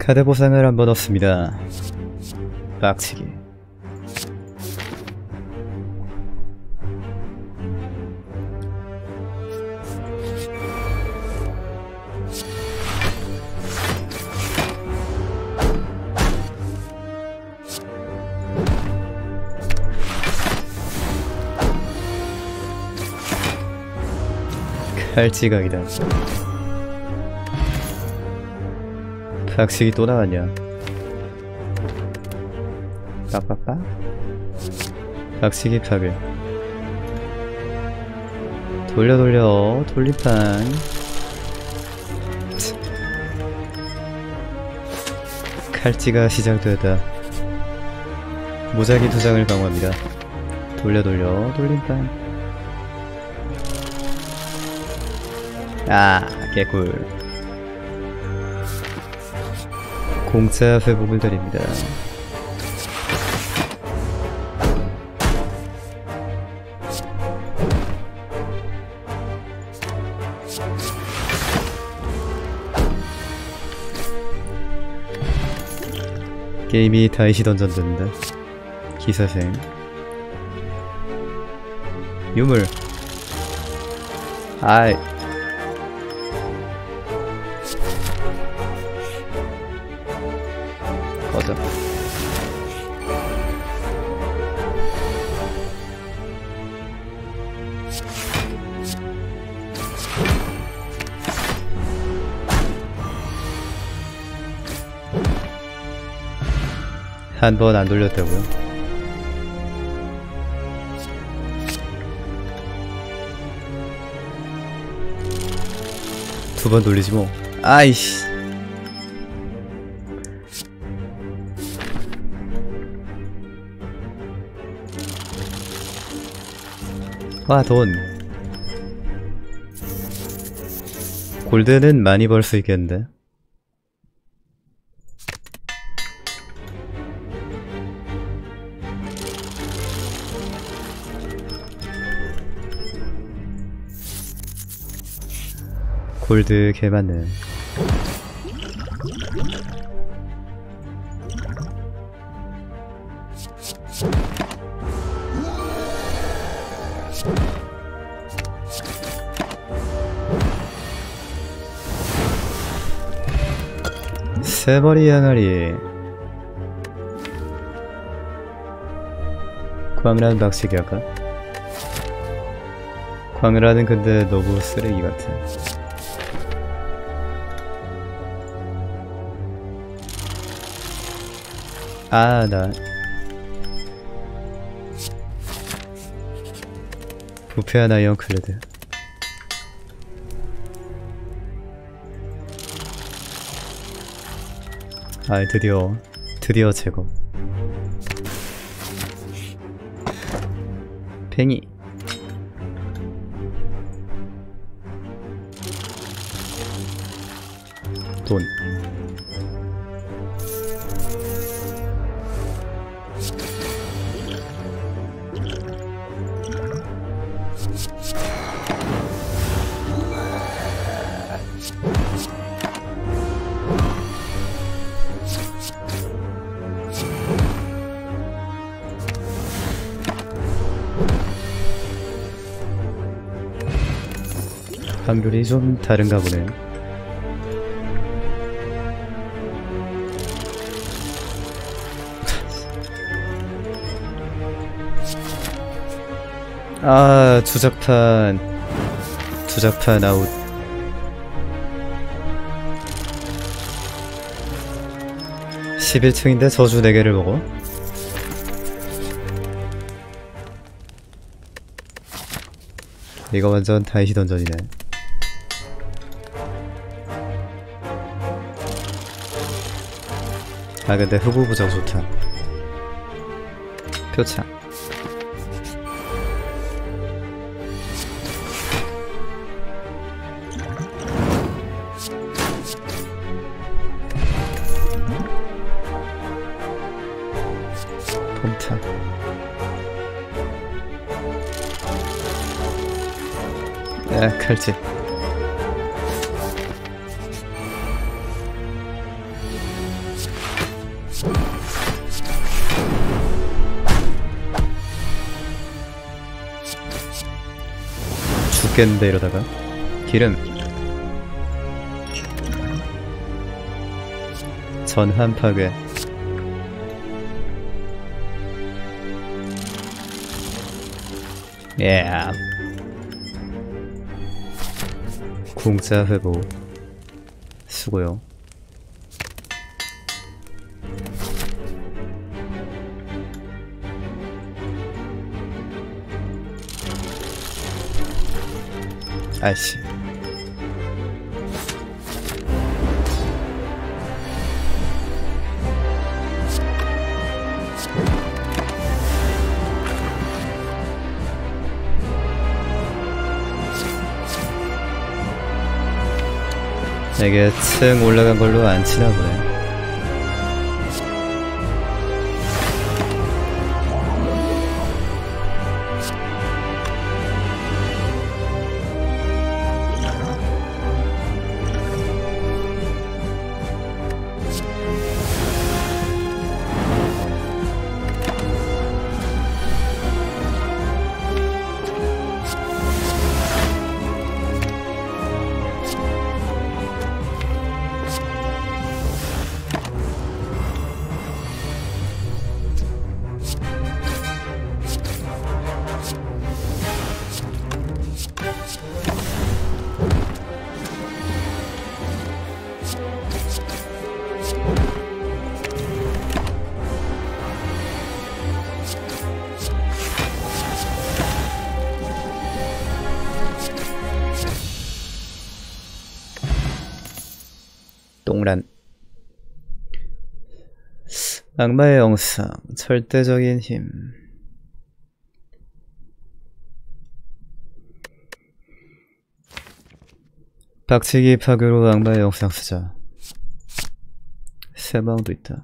카드 보상을 한번 얻습니다. 빡치기. 칼지각이다. 박식이 또 나왔냐? 빠빠빠? 박식이 파괴. 돌려 돌림판. 칼지가 시작되었다. 무작위 2장을 강화합니다. 돌려 돌림판. 아, 개꿀. 공짜 회복을 드립니다. 게임이 다이시 던전 된다. 기사생. 유물. 아이. 꺼져. 한 번 안 돌렸다고요? 두 번 돌리지 뭐. 아이씨. 와, 돈. 골드는 많이 벌 수 있겠는데. 골드 개많네. 세머리 항아리. 광란 박치기 할까? 광란은 근데 너무 쓰레기 같아. 아, 나 부패한 아이언클레드. 아, 드디어 제거. 팽이. 돈. 확률이 좀 다른가 보네요. 아, 주작판 아웃. (11층인데) 저주 4개를 먹어? 이거 완전 다이시 던전이네. 아, 근데 흑우 부적 좋다. 표창. 폼타. 아, 칼집. 죽겠는데 이러다가. 기름. 전환 파괴. 예. 공짜 회복. 수고요. 아이씨. 이게 층 올라간 걸로 안 치나 보네. 똥란. 악마의 영상, 절대적인 힘. 박치기 파괴로 악마의 영상 쓰자. 세방도 있다.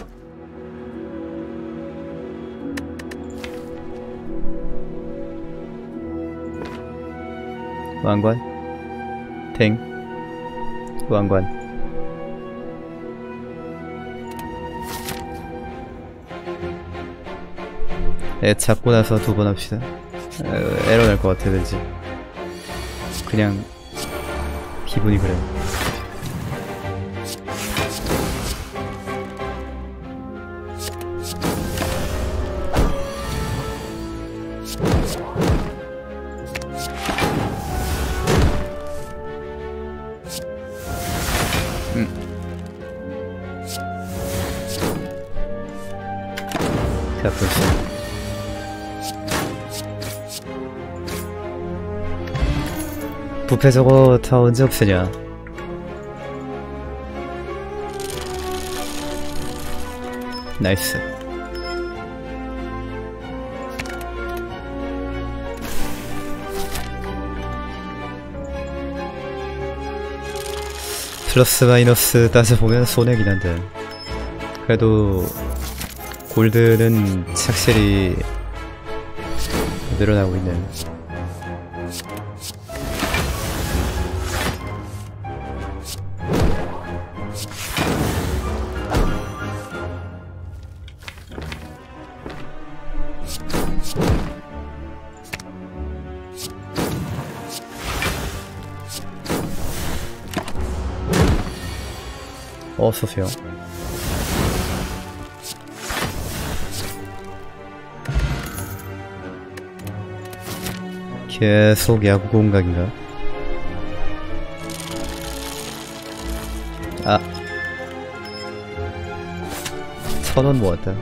왕관. 탱. 왕관. 애 잡고 나서 2번 합시다. 에러 날 것 같아 왠지. 그냥 기분이 그래. 자, 벌써. 부패 저거 다 언제 없애냐. 나이스. 플러스 마이너스 따져보면 손해긴 한데 그래도 골드는 착실히 늘어나고 있는. 어서오세요. 계속 야구 공각인가? 아, 1000원 모았다.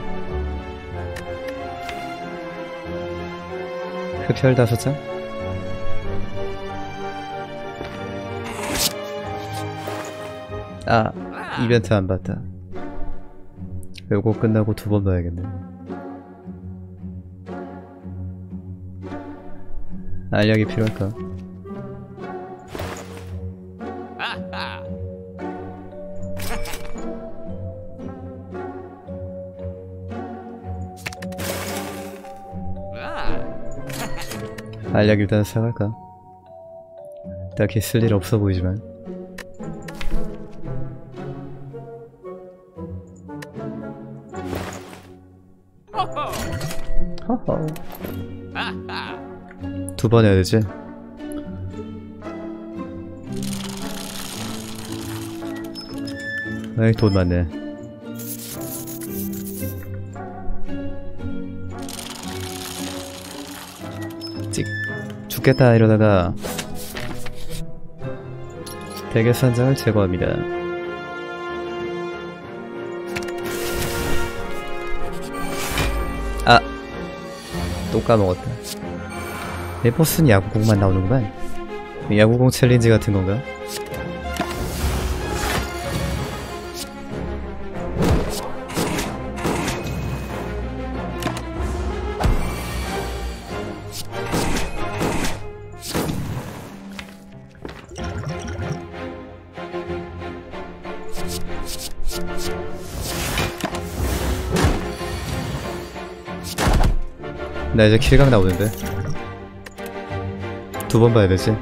흡혈 5장? 아, 이벤트 안 봤다. 요거 끝나고 2번 봐야겠네. 알약이 필요할까? 알약 일단 사갈까? 딱히 쓸 일 없어 보이지만. 허허. 두 번 해야 되지? 에이, 돈 많네. 찍. 죽겠다 이러다가 대게스 한 장을 제거합니다. 아! 또 까먹었다. 내 보스는 야구공만 나오는구만. 야구공 챌린지 같은 건가? 나 이제 킬각 나오는데 두 번 봐야 되지?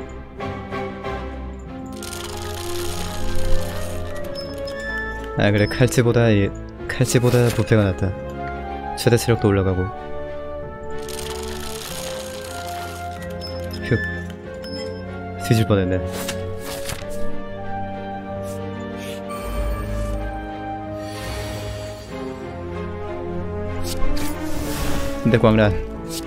아 그래 칼찌보다 부패가 낫다. 최대 체력도 올라가고. 휴 뒤질 뻔했네. 근데 광란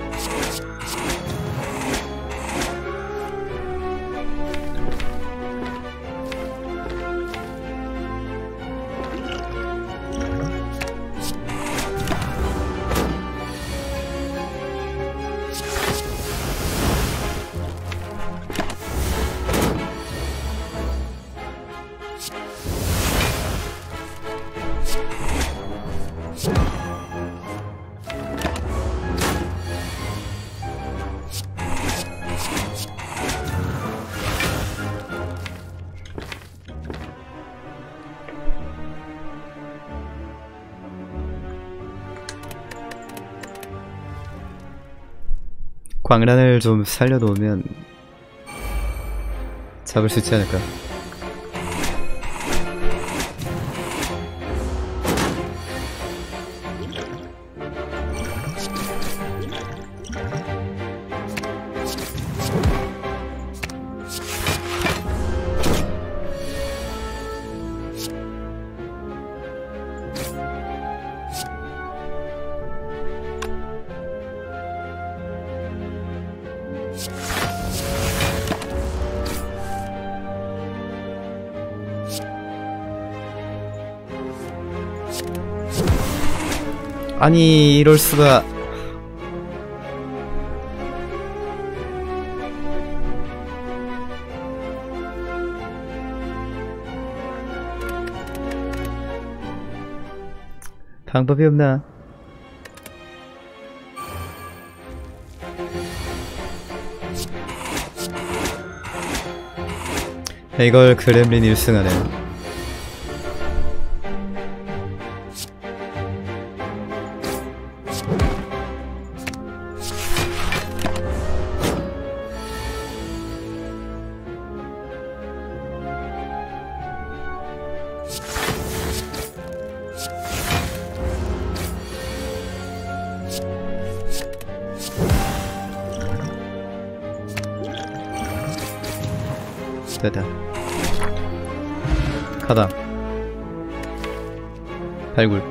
광란을 좀 살려놓으면 잡을 수 있지 않을까? 아니 이럴 수가. 방법이 없나? 이걸 그렘린 1승하네. 됐다. 가다. 발굴.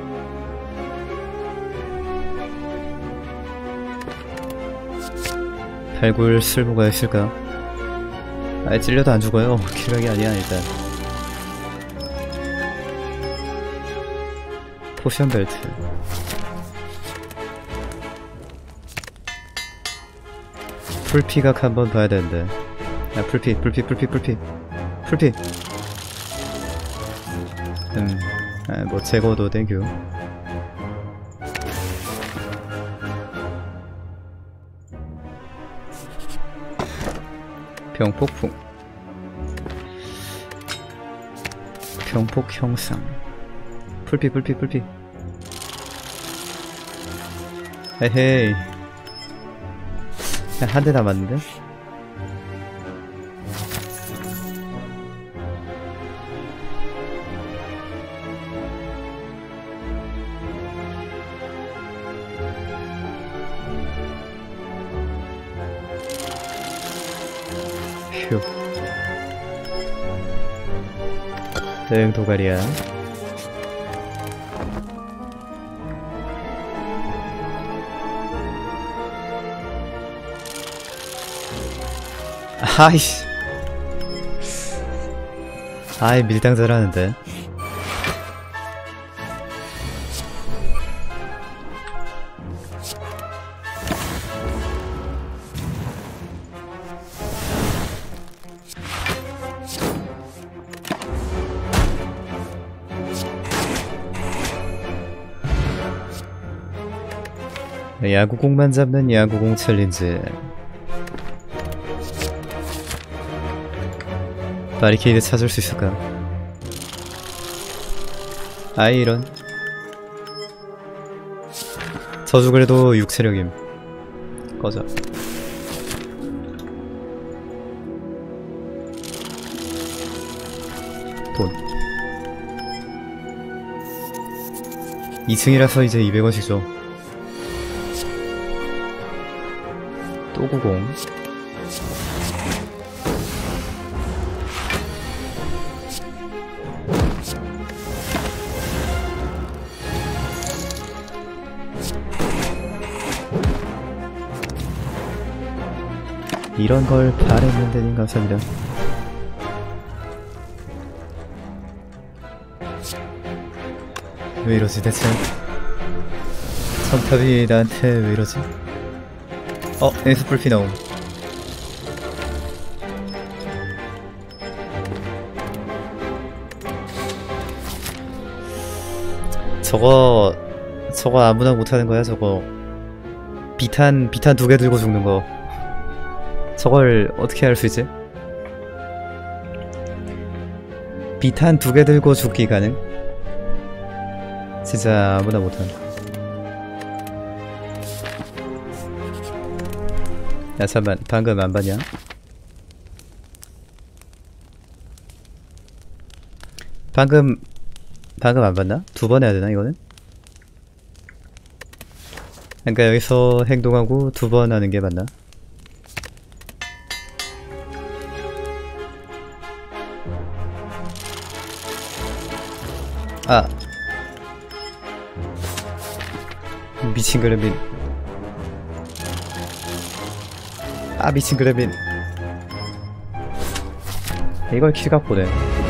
발굴 쓸모가 있을까? 아예 찔려도 안 죽어요. 킬각이 아니야 일단. 포션 벨트. 풀피각 한번 봐야 되는데. 야 풀피. 뭐 제거도 땡큐. 병폭풍. 병폭 형상. 풀피. 에헤이. 한 대 남았는데? 휴. 응, 도가리야. 아이씨. 아이, 밀당 잘하는데. 야구공만 잡는 야구공 챌린지. 바리케이드 찾을 수 있을까? 아이 이런. 저주 그래도 육체력임. 꺼져. 돈 2층이라서 이제 200원씩 줘. 또 90. 이런 걸 바랬는데님 감사합니다. 왜 이러지 대체? 선탑이 나한테 왜 이러지? 엔스풀피 나옴. 저거 아무나 못하는 거야 저거. 비탄 2개 들고 죽는 거. 저걸 어떻게 할 수 있지? 비탄 2개 들고 죽기 가능? 진짜 아무나 못한. 야 잠만, 방금 안 봤냐? 방금 안 봤나? 2번 해야 되나 이거는? 그러니까 여기서 행동하고 2번 하는 게 맞나? 아 미친 그래빈. 아 미친 그래빈. 이걸 킬각보네.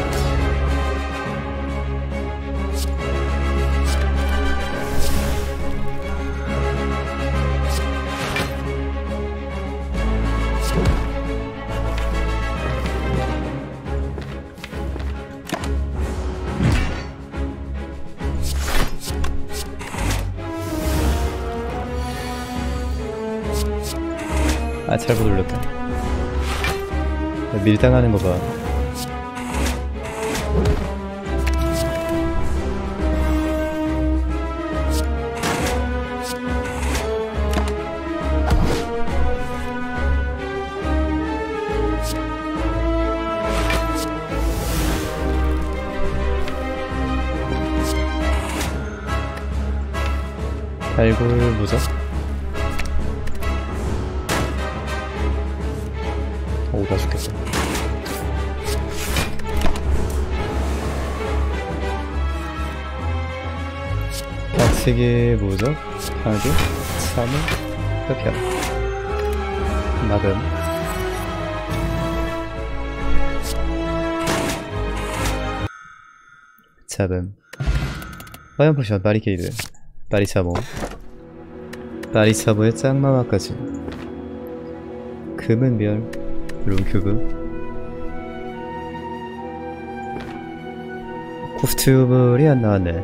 아 잘못 눌렀다. 밀당하는 거 봐. 발굴 무적? 오, 나 죽겠어. 박치기 무적, 파괴, 참을, 흡혈, 막음. 잡음. 화염 포션, 바리케이드, 바리차모, 바리차모의 짱마마까지. 금은별, 룸큐브. 코스튬물이 안 나왔네.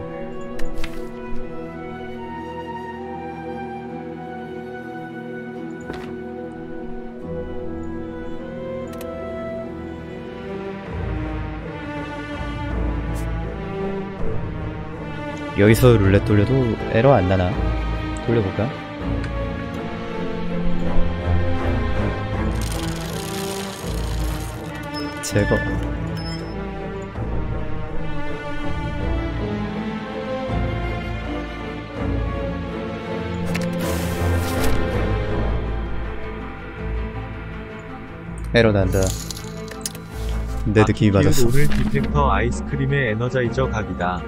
여기서 룰렛 돌려도 에러 안 나나? 돌려볼까? 제거. 에러 난다. 내 느낌이 맞았어. 오늘 디펙터 아이스크림의 에너자이저 각이다.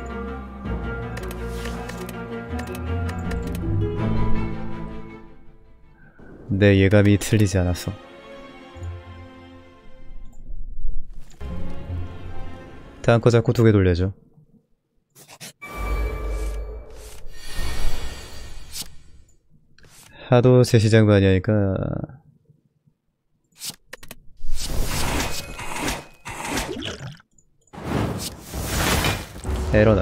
내 예감이 틀리지 않았어. 다음 거 잡고 2개 돌려줘. 하도 제시장 많이 하니까 에러나.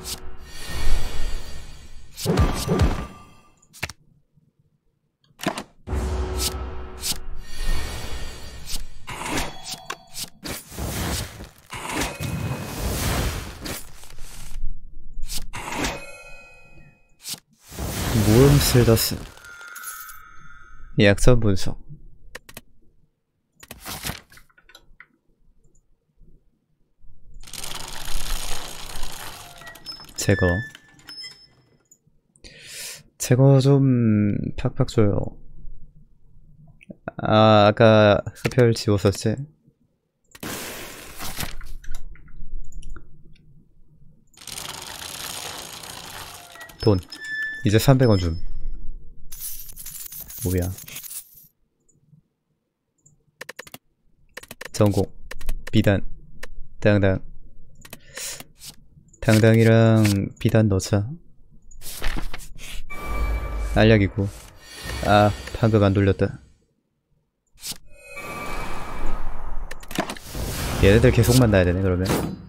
무음슬더스 약점 분석. 제거 좀 팍팍 줘요. 아, 아까 흡혈 지웠었지? 돈 이제 300원 줌. 뭐야. 전공 비단 당당이랑 비단 넣자. 알약이고. 아, 방금 안 돌렸다. 얘네들 계속 만나야 되네 그러면.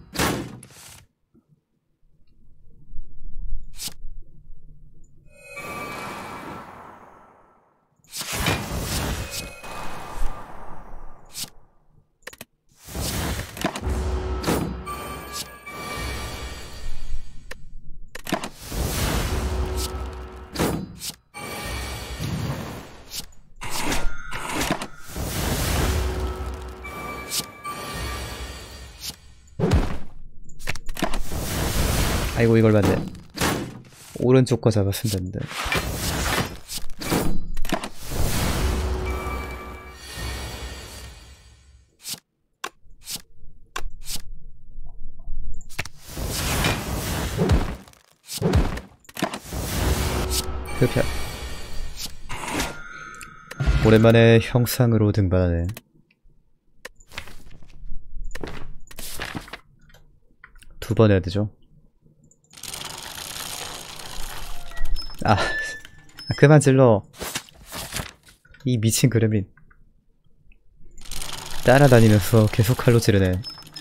아이고 이걸 봤네. 오른쪽 거 잡았으면 되는데. 흡혈. 오랜만에 형상으로 등반하네. 두 번 해야 되죠. 아, 그만 질러. 이 미친 그래민 따라다니면서 계속 칼로 찌르네.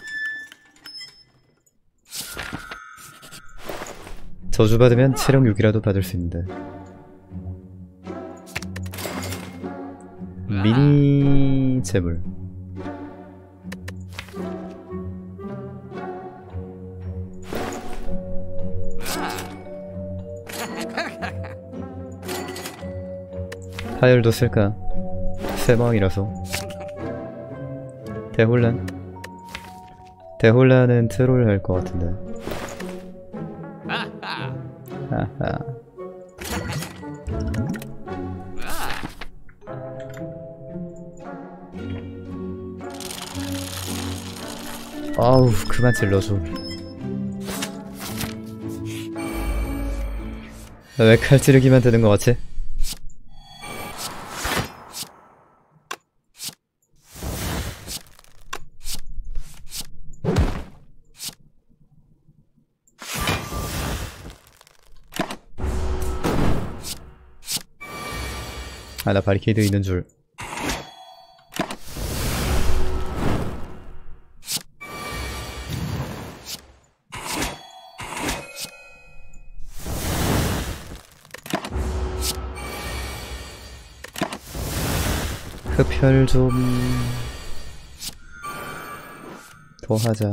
저주 받으면 체력 6이라도 받을 수 있는데. 미니 재물. 파열도 쓸까? 세방이라서. 대혼란은 트롤 할 것 같은데. 하하. 아우, 그만 찔러줘. 왜 칼 찌르기만 되는 것 같지? 아, 나 바리케이드 있는 줄. 흡혈 좀 더 하자.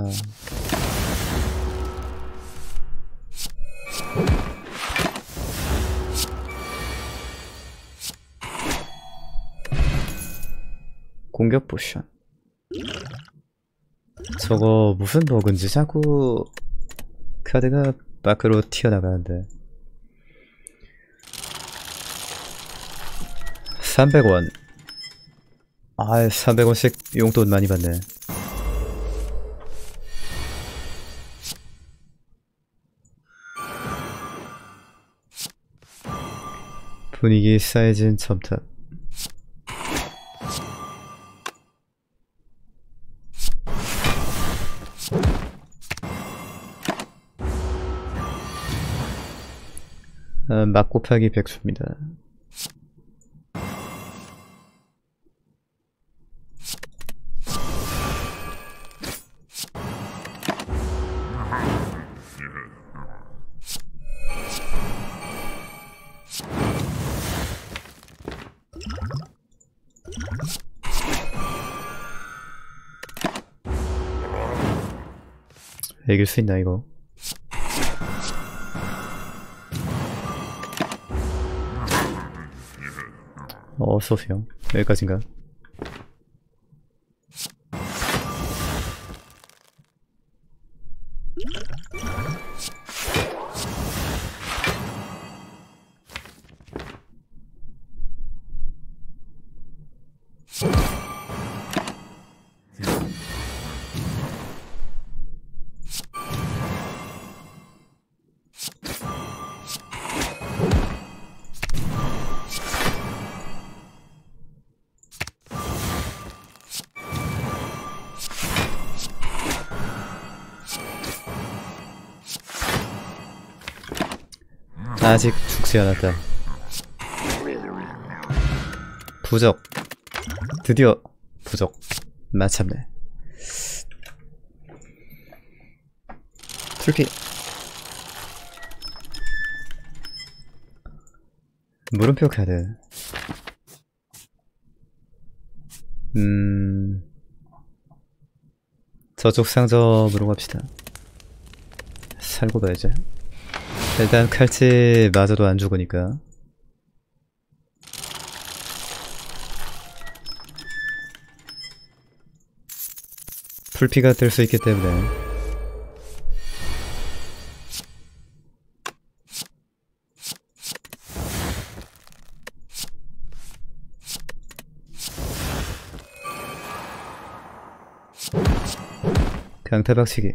공격 포션. 저거 무슨 버그인지 자꾸 카드가 밖으로 튀어나가는데. 300원. 아, 300원씩 용돈 많이 받네. 분위기 쌓여진 첨탑. 막 곱하기 100수입니다. 이길 수 있나 이거? 어서오세요. 여기까지인가? 아직 죽지 않았다. 부적. 드디어 부적. 마참네. 풀피. 물음표 카드. 저쪽 상점으로 갑시다. 살고 봐야지. 일단 칼치 맞아도 안 죽으니까. 풀피가 뜰 수 있기 때문에. 강타박치기.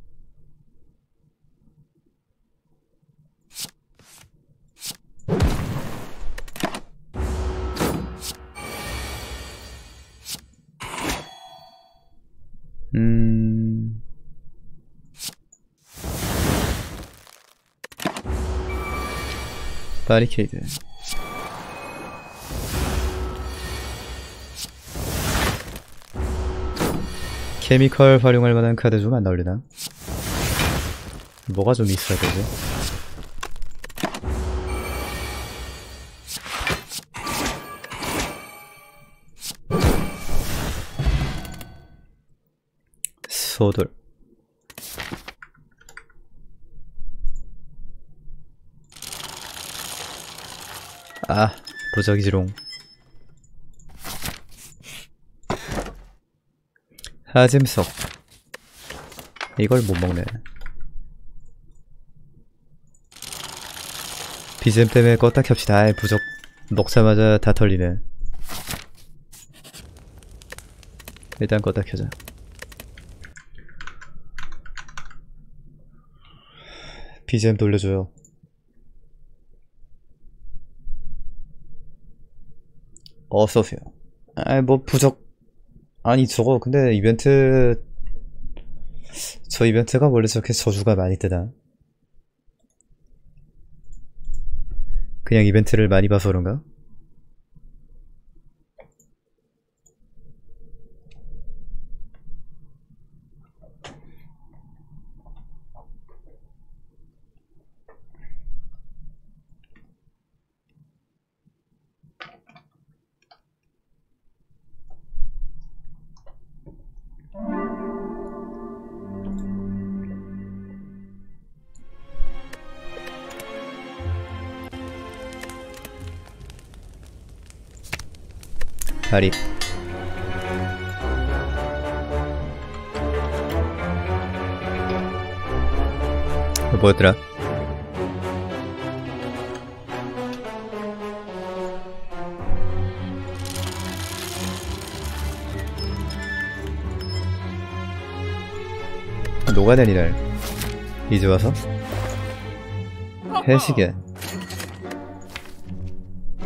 바리케이드. 케미컬 활용할 만한 카드 좀 안 나올리나? 뭐가 좀 있어야 되지? 소돌. 아, 부적이지롱. 하짐석. 이걸 못 먹네. 비즘 때문에 껐다 켭시다. 아이, 부적 먹자마자 다 털리네. 일단 껐다 켜자. BGM 돌려줘요. 어서오세요. 아이, 뭐 부적. 아니 저거 근데 이벤트, 저 이벤트가 원래 저렇게 저주가 많이 뜨나? 그냥 이벤트를 많이 봐서 그런가? 다리. 뭐였더라? 녹아내리 날. 이제 와서? 해시계.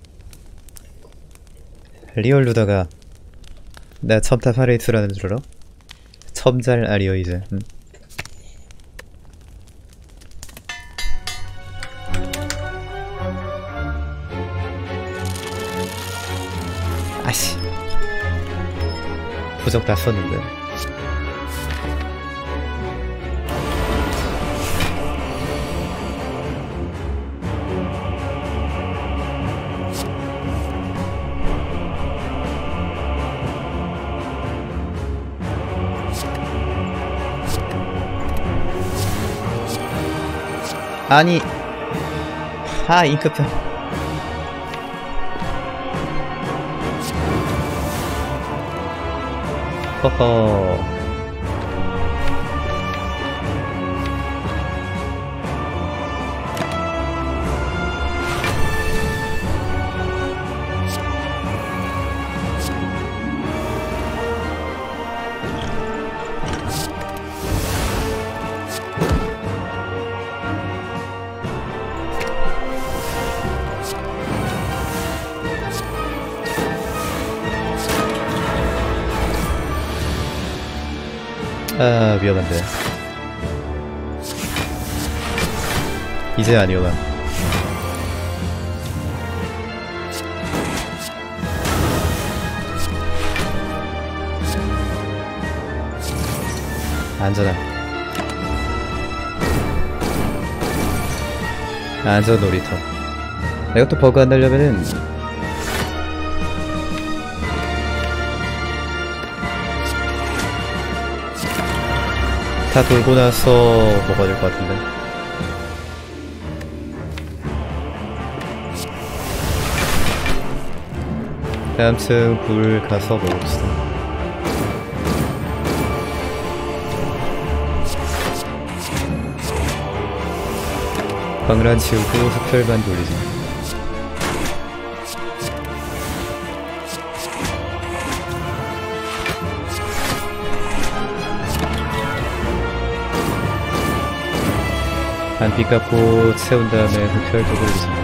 리얼 루다가 나 첨탑 하레이트라는 줄 알아? 첨잘 아리어 이제. 아씨 부적 다 썼는데. 아니 잉크편. 허허. 아, 위험한데. 이제 안 위험함. 안전함. 안전 놀이터. 내가 또 버그 안 날려면은 다 돌고 나서 먹어야 될 것 같은데. 아무튼 불 가서 먹읍시다. 방란 치우고 흡혈만 돌리자. 반피 깎고 채운 다음에 흡혈도 돌리자.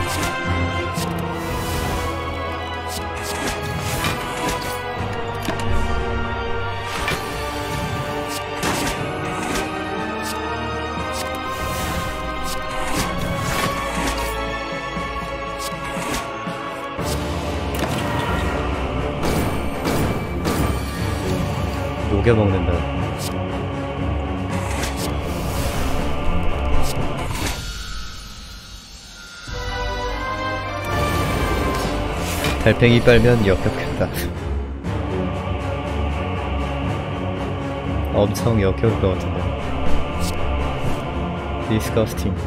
녹여먹는다. 달팽이 빨면 역겹겠다. 엄청 역겨울 것 같은데. 디스커스팅.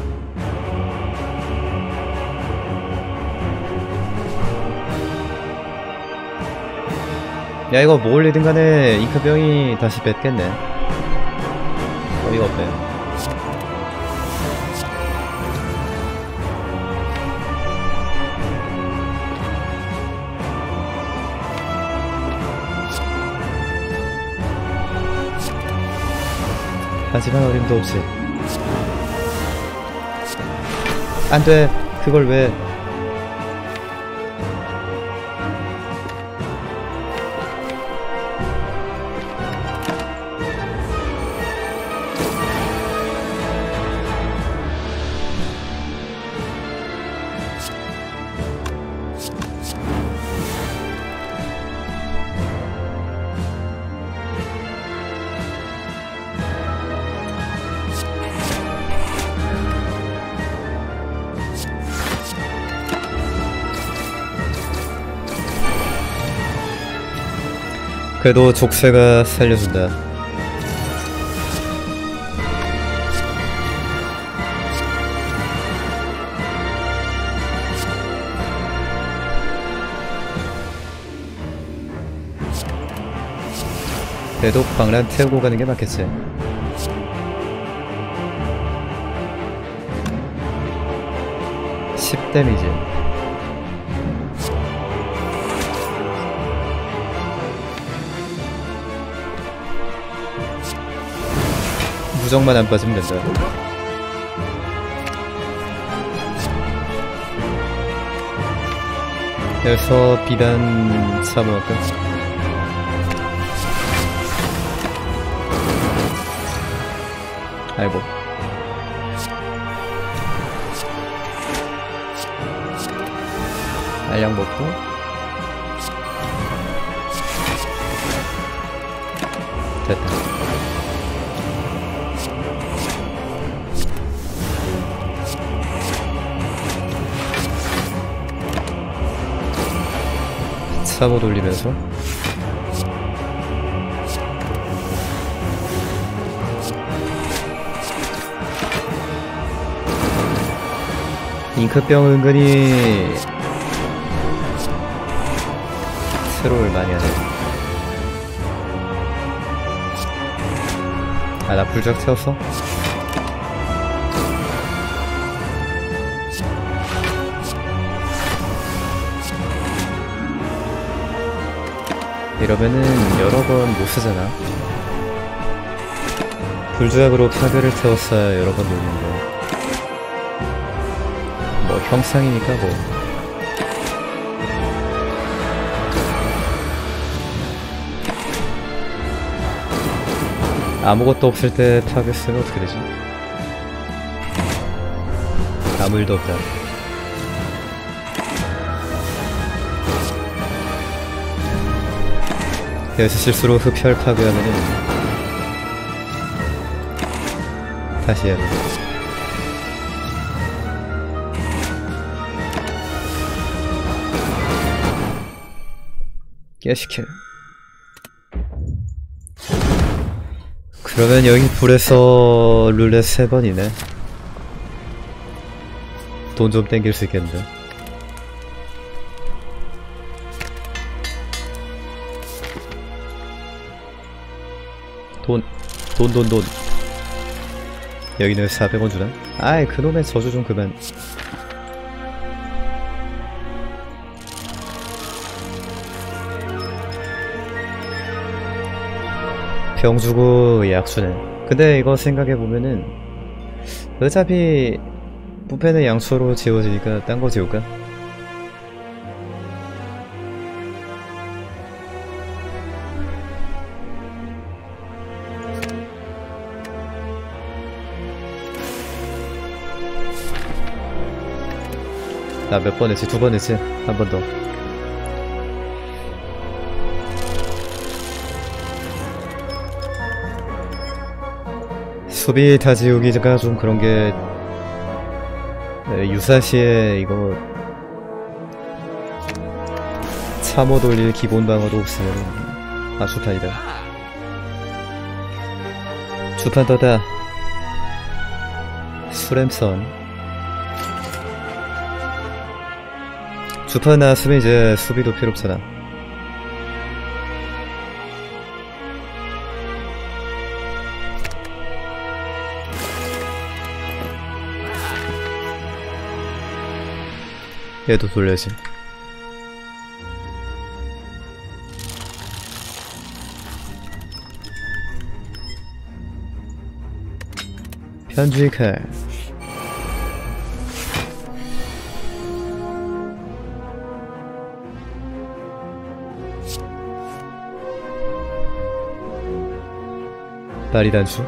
야, 이거 뭘 리든 간에 잉크병이 다시 뱉겠네. 어이가 없네. 하지만 어림도 없지. 안돼. 그걸 왜. 그래도 족쇄가 살려준다. 그래도 방란 태우고 가는 게 맞겠지. 데미지. 무적만 안 빠지면 된다. 여기서 비단 사모할까? 아이고. 알약 먹고 됐다. 사모 돌리면서 잉크병 은근히 트롤 많이 하네. 아, 나 불작 채웠어? 이러면은 여러 번 못 쓰잖아. 불조약으로 파괴를 태웠어야 여러 번 돌리는데. 뭐 형상이니까 뭐. 아무것도 없을 때 파괴 쓰면 어떻게 되지? 아무 일도 없다. 여기서 실수로 흡혈 파괴하면은 다시 해야 돼. 깨시킬. 그러면 여기 불에서 룰렛 3번이네. 돈 좀 땡길 수 있겠는데. 돈. 여기는 400원 주나? 아이, 그놈의 저주 좀 그만. 병 주고 약 주네. 근데 이거 생각해보면은 어차피 부패는 양초로 지워지니까 딴 거 지울까? 나 몇 번 했지? 2번 했지? 한 번 더. 수비 다지우기가 좀 그런게 유사시에 이거 참호 돌릴 기본 방어도 없으면 주판이다. 주판 더다. 수렘선. 주판 나왔으면 이제 수비도 필요 없잖아. 얘도 돌려야지. 편주의 칼. 다리 단수.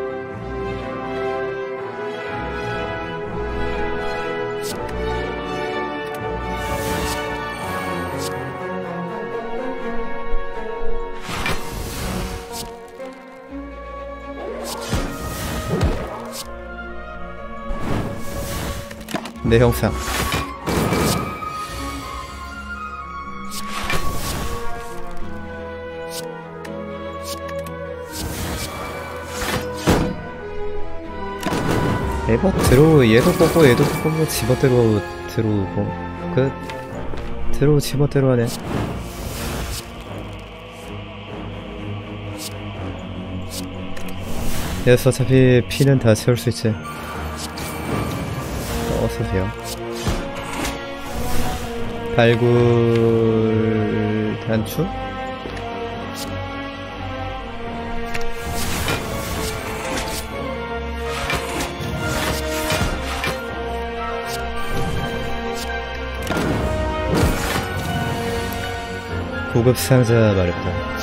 내 형상. 에버 들어오. 얘도 뽑고 얘도 뽑고 지멋대로 들어오고 들어오 지멋대로 하네. 그래서 어차피 피는 다 채울 수 있지. 어서오세요. 발굴 단추? 고급 상자 말했다.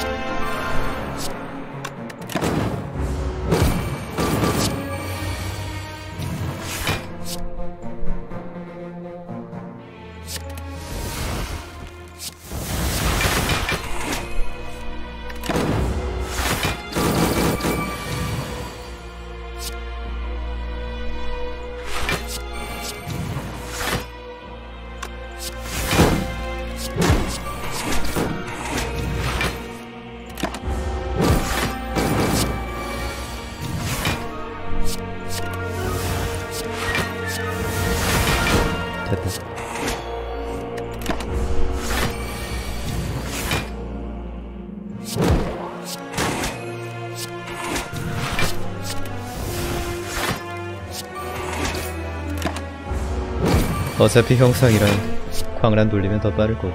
어차피 형상이랑 광란 돌리면 더 빠를 거고.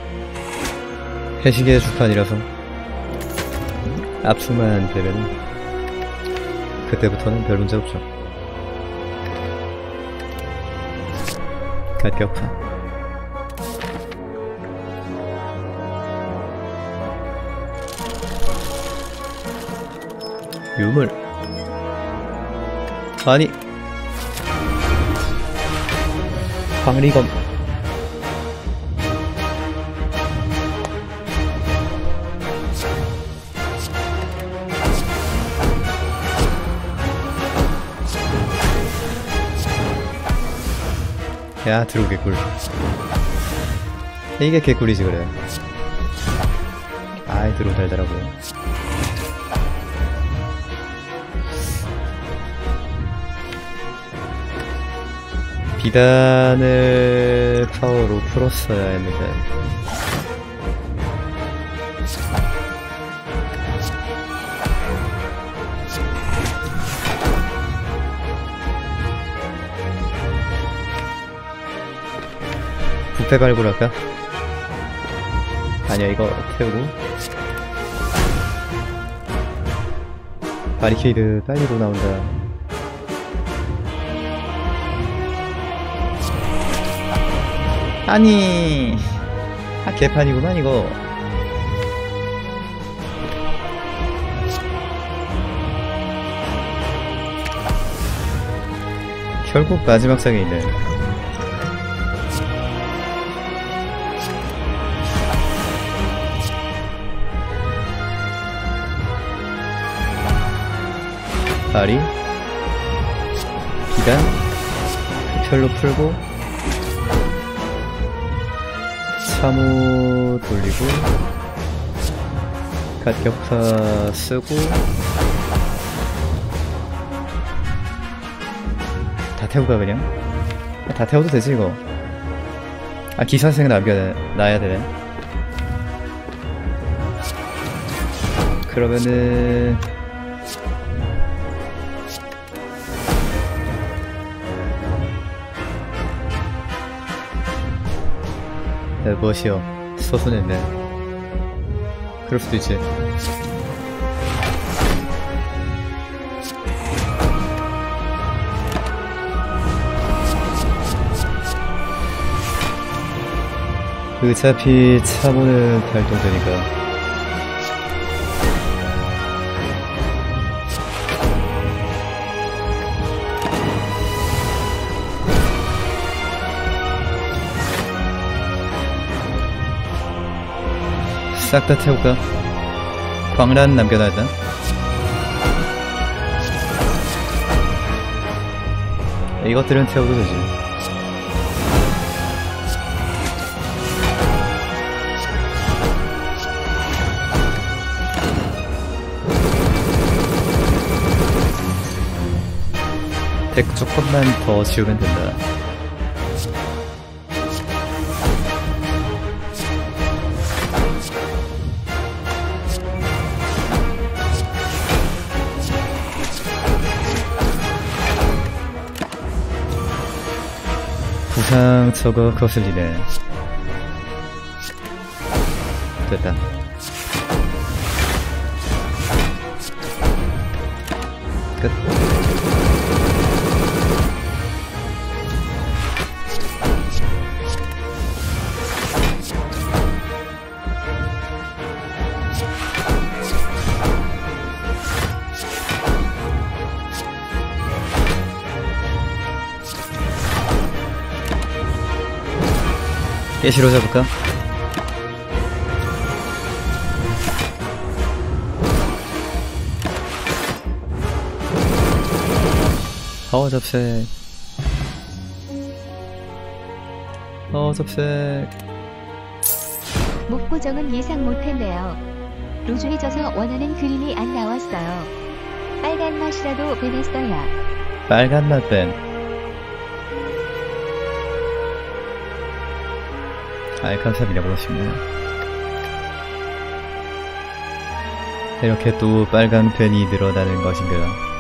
해시계의 주판이라서 압축만 되면 그때부터는 별 문제 없죠. 갈격판. 유물. 아니, 광리검. 야, 드로우 개꿀. 이게 개꿀이지 그래. 아이, 드로우 달달하고. 비단을 파워로 풀었어야 했는데. 부패 발굴할까? 아니야, 이거 태우고. 바리케이드 빨리로 나온다. 아니, 개판이구만 이거. 결국 마지막 상에 있네. 바리, 비단, 흡혈로 풀고, 사무 돌리고, 갓격파 쓰고, 다 태우가 그냥? 다 태워도 되지 이거. 아, 기사생 놔야 되네. 그러면은 무엇이여, 서순했네. 그럴 수도 있지. 어차피 차모는 발동되니까. 싹 다 태울까? 광란 남겨놔야. 이것들은 태워도 되지. 덱 조금만 더 지우면 된다. 부상 저거 거슬리네. 됐다. 끝. 예시로 잡을까? 접색. 접색. 목 고정은 예상 못했네요. 루즈해져서 원하는 그림이 안 나왔어요. 빨간 맛이라도 빼냈어야. 빨간 맛 뺀. 아이, 감사합니다. 고맙습니다. 이렇게 또 빨간 펜이 늘어나는 것인가.